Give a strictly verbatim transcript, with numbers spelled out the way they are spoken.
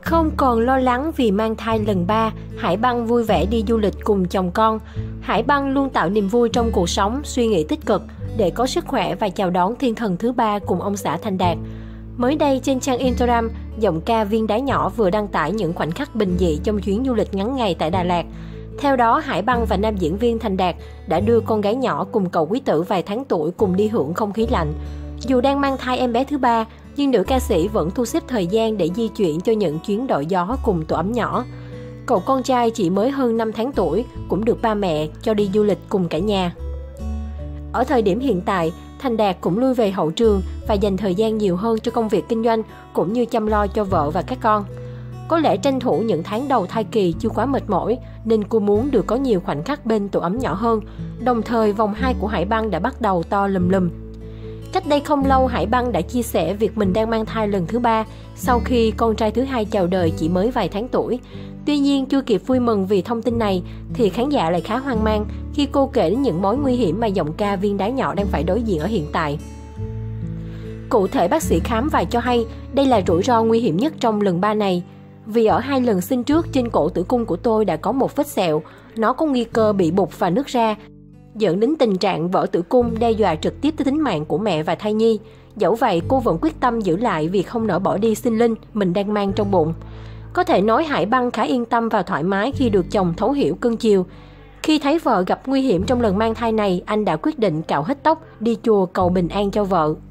Không còn lo lắng vì mang thai lần ba, Hải Băng vui vẻ đi du lịch cùng chồng con. Hải Băng luôn tạo niềm vui trong cuộc sống, suy nghĩ tích cực để có sức khỏe và chào đón thiên thần thứ ba cùng ông xã Thành Đạt. Mới đây trên trang Instagram, giọng ca Viên Đá Nhỏ vừa đăng tải những khoảnh khắc bình dị trong chuyến du lịch ngắn ngày tại Đà Lạt. Theo đó, Hải Băng và nam diễn viên Thành Đạt đã đưa con gái nhỏ cùng cậu quý tử vài tháng tuổi cùng đi hưởng không khí lạnh. Dù đang mang thai em bé thứ ba, nhưng nữ ca sĩ vẫn thu xếp thời gian để di chuyển cho những chuyến đội gió cùng tổ ấm nhỏ. Cậu con trai chỉ mới hơn năm tháng tuổi cũng được ba mẹ cho đi du lịch cùng cả nhà. Ở thời điểm hiện tại, Thành Đạt cũng lui về hậu trường và dành thời gian nhiều hơn cho công việc kinh doanh cũng như chăm lo cho vợ và các con. Có lẽ tranh thủ những tháng đầu thai kỳ chưa quá mệt mỏi nên cô muốn được có nhiều khoảnh khắc bên tổ ấm nhỏ hơn. Đồng thời, vòng hai của Hải Băng đã bắt đầu to lùm lùm. Cách đây không lâu, Hải Băng đã chia sẻ việc mình đang mang thai lần thứ ba sau khi con trai thứ hai chào đời chỉ mới vài tháng tuổi. Tuy nhiên, chưa kịp vui mừng vì thông tin này thì khán giả lại khá hoang mang khi cô kể đến những mối nguy hiểm mà giọng ca Viên Đá Nhỏ đang phải đối diện ở hiện tại. Cụ thể, bác sĩ khám và cho hay đây là rủi ro nguy hiểm nhất trong lần ba này. Vì ở hai lần sinh trước, trên cổ tử cung của tôi đã có một vết sẹo, nó có nguy cơ bị bục và nứt ra, dẫn đến tình trạng vỡ tử cung đe dọa trực tiếp tới tính mạng của mẹ và thai nhi. Dẫu vậy, cô vẫn quyết tâm giữ lại vì không nỡ bỏ đi sinh linh mình đang mang trong bụng. Có thể nói Hải Băng khá yên tâm và thoải mái khi được chồng thấu hiểu cưng chiều. Khi thấy vợ gặp nguy hiểm trong lần mang thai này, anh đã quyết định cạo hết tóc, đi chùa cầu bình an cho vợ.